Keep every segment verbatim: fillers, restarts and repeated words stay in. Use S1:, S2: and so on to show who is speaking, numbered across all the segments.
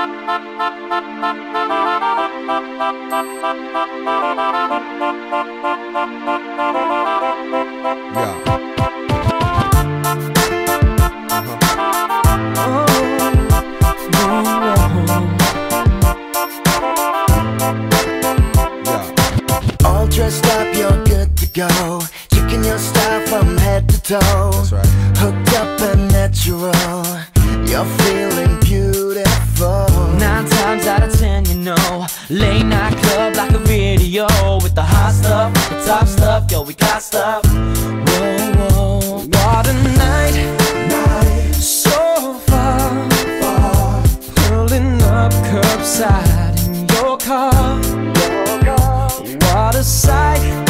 S1: Go, checking your style from head to toe.
S2: That's right.
S1: Hooked up and natural, you're feeling beautiful.
S3: Nine times out of ten, you know, late night club like a video with the hot stuff, the top stuff, yo, we got stuff. Whoa, whoa, what a night, night, so far, far, pulling up curbside in your car, your car. What a sight.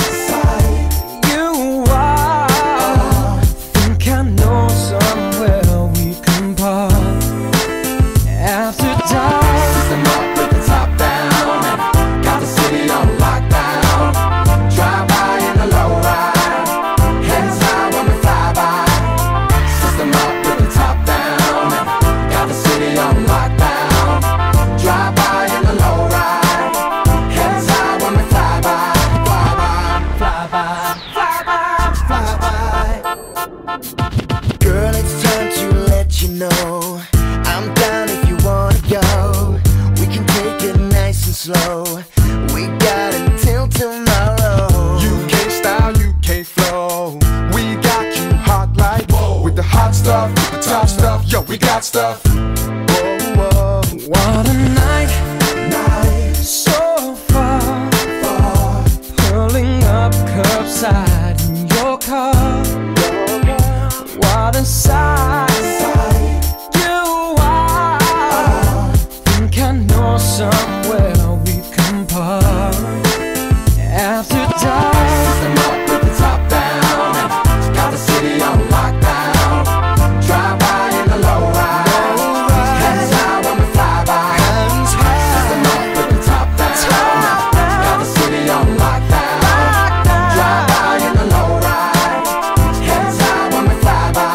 S1: Girl, it's time to let you know I'm down if you wanna go. We can take it nice and slow. We got until tomorrow.
S2: You can't style, you can't flow. We got you hot like whoa. With the hot stuff, with the top stuff, yo, we got stuff. Whoa, whoa.
S3: What a night, night, so far, far, pulling up curbside in your car. What a sight, sight you are. Think I know somewhere we can park after dark.
S4: System up with the top down, and got the city on lockdown. Drive by in the low ride, hands high when we fly by. System up with the top down, got the city on lockdown. Drive by in the low ride, hands high when we fly by.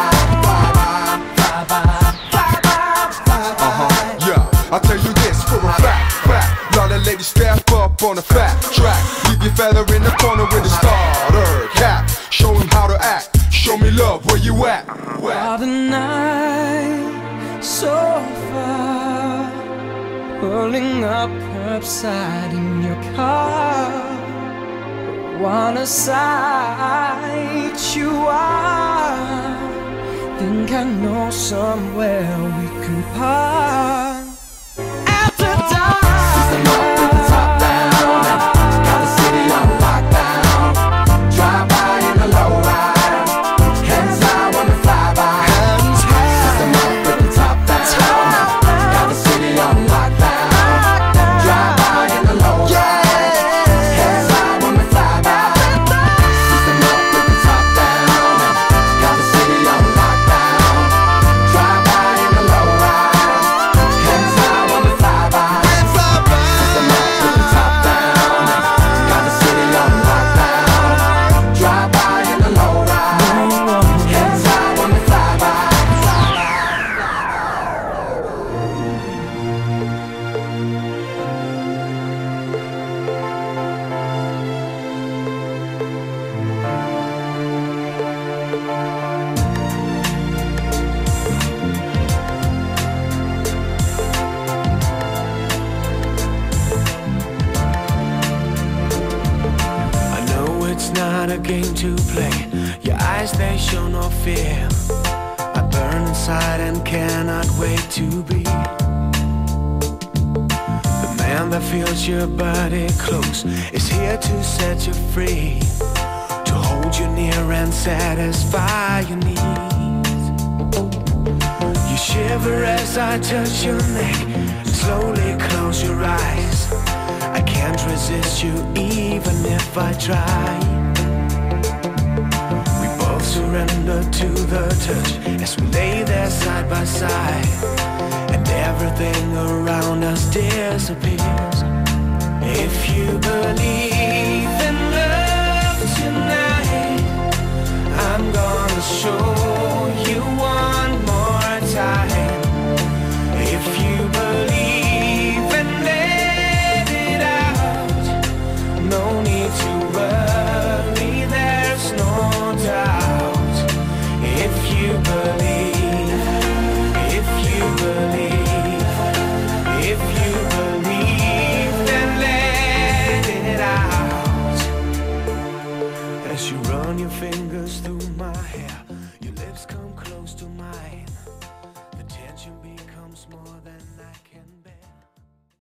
S2: I'll tell you this for a fact, fact. Y'all the ladies step up on a fat track. Leave your fella in the corner with a starter cap. Show him how to act, show me love, where you at?
S3: What a night, so far, pulling up curbside in your car. What a sight you are. Think I know somewhere we can park.
S4: System up with the top down, and got the city on lockdown. Drive by in the low ride, hands high when we fly by. System up with the top down, got the city on lockdown. Drive by in the low ride, hands high when we fly by. System up with the top down, got the city on lockdown. Drive by in the low ride, hands high when we fly by.
S5: It's not a game to play. Your eyes, they show no fear. I burn inside and cannot wait to be the man that feels your body close, is here to set you free, to hold you near and satisfy your needs. You shiver as I touch your neck, slowly close your eyes. I can't resist you even if I try. We both surrender to the touch as we lay there side by side, and everything around us disappears. If you believe in love tonight, I'm gonna show you one more time. If you believe fingers through